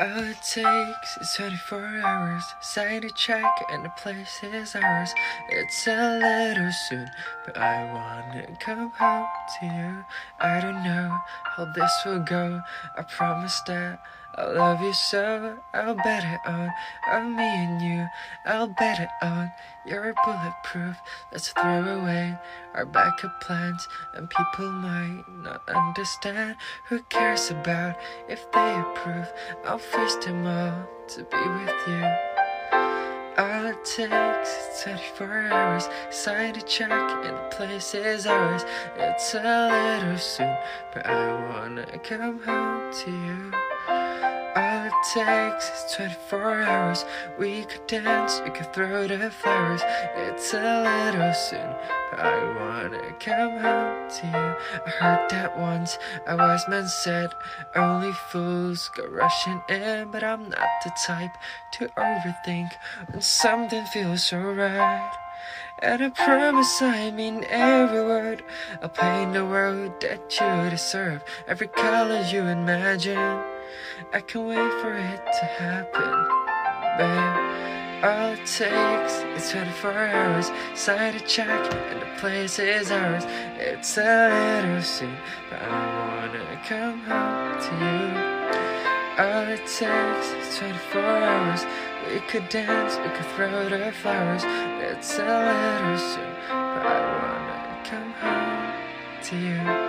All it takes is 24 hours, sign a check and the place is ours. It's a little soon, but I wanna come home to you. I don't know how this will go, I promise that I love you so. I'll bet it on me and you, I'll bet it on you're bulletproof. Let's throw away our backup plans, and people might not understand. Who cares about if they approve? I'll face them all to be with you. All it takes is 24 hours, sign a check and the place is ours. It's a little soon, but I wanna come home to you. All it takes is 24 hours, we could dance, you could throw the flowers. It's a little soon, but I wanna come home to you. I heard that once, a wise man said, only fools go rushing in. But I'm not the type to overthink when something feels so right. And I promise I mean every word, I'll paint the world that you deserve, every color you imagine. I can't wait for it to happen, babe. All it takes is 24 hours, sign a check and the place is ours. It's a little soon, but I wanna come home to you. All it takes is 24 hours, we could dance, we could throw the flowers. It's a little soon, but I wanna come home to you.